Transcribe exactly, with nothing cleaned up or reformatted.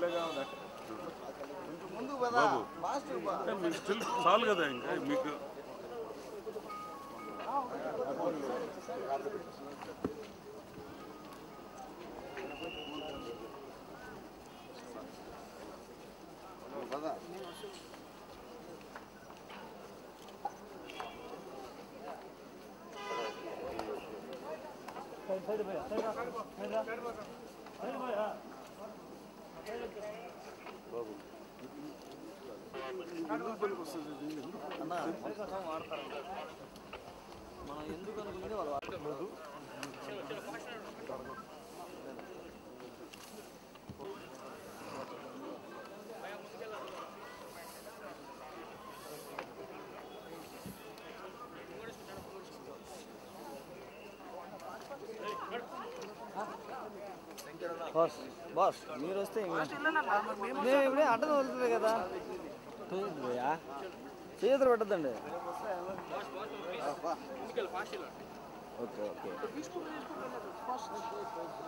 బాబు మీకు స్టిల్ చాలు కదా ఇంకా మీకు మనం ఎందుకు అనుకుంటే వాళ్ళు వాడలేదు. బాస్ బాస్ మీరు వస్తే మేము ఇప్పుడే అడ్డం వదులుతుంది కదా చేతులు పెట్టద్దండి. Okay okay